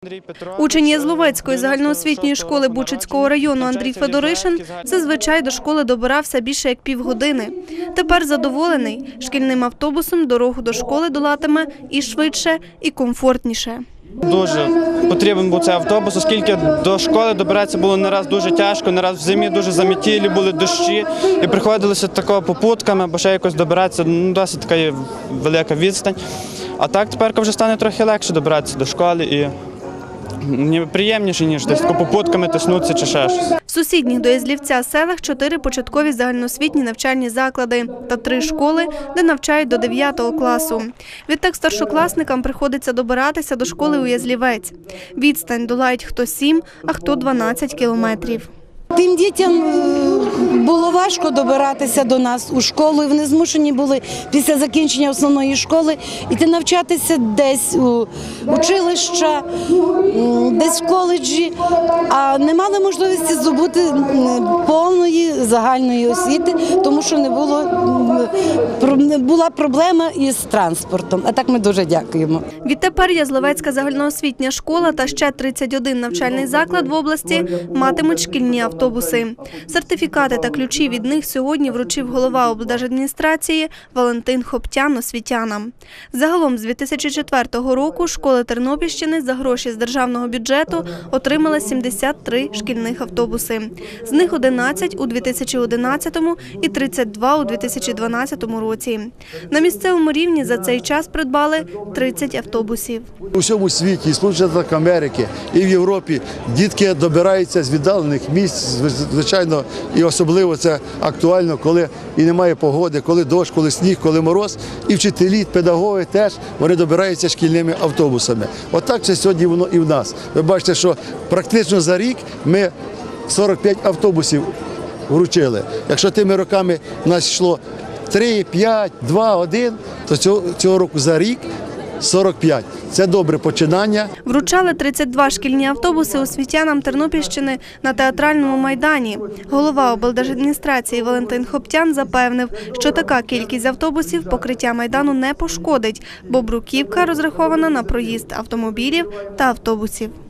Учень Язловецької загальноосвітньої школи Бучицького району Андрій Федоришин зазвичай до школи добирався більше як півгодини. Тепер задоволений. Шкільним автобусом дорогу до школи долатиме і швидше, і комфортніше. Дуже потрібен був цей автобус, оскільки до школи добиратися було не раз дуже тяжко, не раз в зимі дуже заметілі, були дощі. І приходилося такого попутками, бо ще якось добиратися, досить така велика відстань. А так тепер вже стане трохи легше добиратися до школи і мені приємніше, ніж десь попутками тиснутися чи ще щось. В сусідніх до Язлівця селах 4 початкові загальноосвітні навчальні заклади та 3 школи, де навчають до 9 класу. Відтак старшокласникам приходиться добиратися до школи у Язлівець. Відстань долають хто 7, а хто 12 кілометрів. Тим дітям було важко добиратися до нас у школу, і вони змушені були після закінчення основної школи йти навчатися десь у училища, десь в коледжі, а не мали можливості здобути повної загальної освіти, тому що була проблема із транспортом. А так ми дуже дякуємо. Відтепер Язловецька загальноосвітня школа та ще 31 навчальний заклад в області матимуть шкільні автобуси. Сертифікати та ключі від них сьогодні вручив голова облдержадміністрації Валентин Хоптян освітянам. Загалом з 2004 року школи Тернопільщини за гроші з державного бюджету отримали 73 шкільних автобуси. З них 11 у 2011 і 32 у 2012 році. На місцевому рівні за цей час придбали 30 автобусів. У всьому світі, і Сполучених Штатах Америки, і в Європі дітки добираються з віддалених місць, звичайно, і особливо це актуально, коли і немає погоди, коли дощ, коли сніг, коли мороз. І вчителі, педагоги теж, вони добираються шкільними автобусами. Отак це сьогодні воно і в нас. Ви бачите, що практично за рік ми 45 автобусів вручили. Якщо тими роками в нас йшло 3, 5, 2, 1, то цього року за рік 45. Це добре починання. Вручали 32 шкільні автобуси освітянам Тернопільщини на Театральному майдані. Голова облдержадміністрації Валентин Хоптян запевнив, що така кількість автобусів покриття майдану не пошкодить, бо бруківка розрахована на проїзд автомобілів та автобусів.